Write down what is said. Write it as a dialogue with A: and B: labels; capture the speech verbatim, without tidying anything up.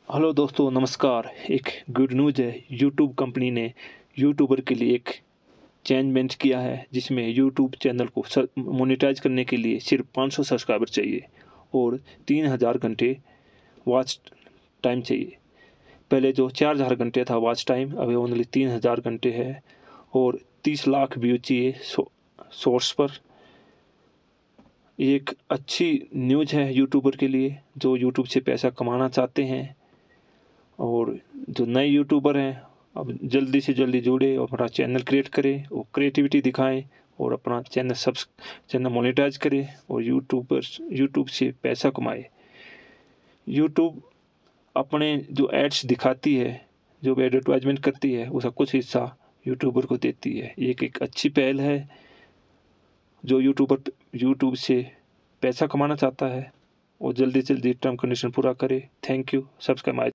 A: Hello दोस्तों, नमस्कार। एक गुड न्यूज़ है। यूट्यूब कंपनी ने यूट्यूबर के लिए एक चेंजमेंट किया है, जिसमें यूट्यूब चैनल को मोनेटाइज करने के लिए सिर्फ पाँच सौ सब्सक्राइबर चाहिए और तीन हज़ार घंटे वॉच टाइम चाहिए। पहले जो चार हज़ार घंटे था वॉच टाइम, अभी ओनली तीन हज़ार घंटे है और तीस लाख व्यू चाहिए सोर्स पर। एक अच्छी न्यूज़ है यूट्यूबर के लिए जो यूट्यूब से पैसा कमाना चाहते हैं। और जो नए यूट्यूबर हैं, अब जल्दी से जल्दी जुड़े और अपना चैनल क्रिएट करें और क्रिएटिविटी दिखाएं और अपना चैनल सब्स चैनल मोनेटाइज करें और यूट्यूबर्स यूट्यूब से पैसा कमाए। यूट्यूब अपने जो एड्स दिखाती है, जो भी एडवर्टाइजमेंट करती है, उसका कुछ हिस्सा यूट्यूबर को देती है। ये एक, एक अच्छी पहल है। जो यूट्यूबर यूट्यूब से पैसा कमाना चाहता है और जल्दी से जल्दी टर्म कंडीशन पूरा करे। Thank you. Subscribe my